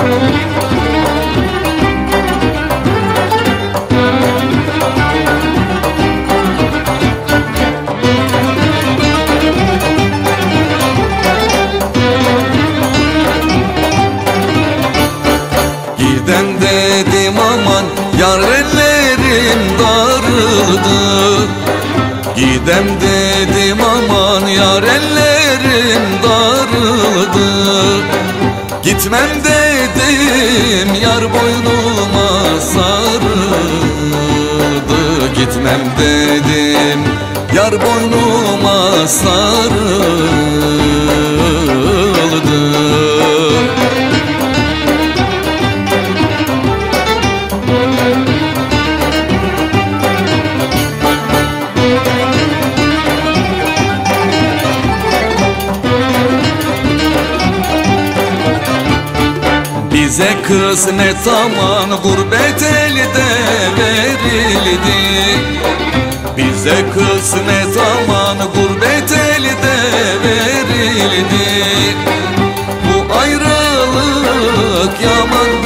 Gidem dedim aman yar ellerim darıldı. Gidem dedim aman yar ellerim darıldı. Gitmem dedim yar boynuma sarıldı. Gitmem dedim yar boynuma sarıldı. Bize kısmet aman gurbet elde verildi. Bize kısmet aman gurbet elde verildi. Bu ayrılık yaman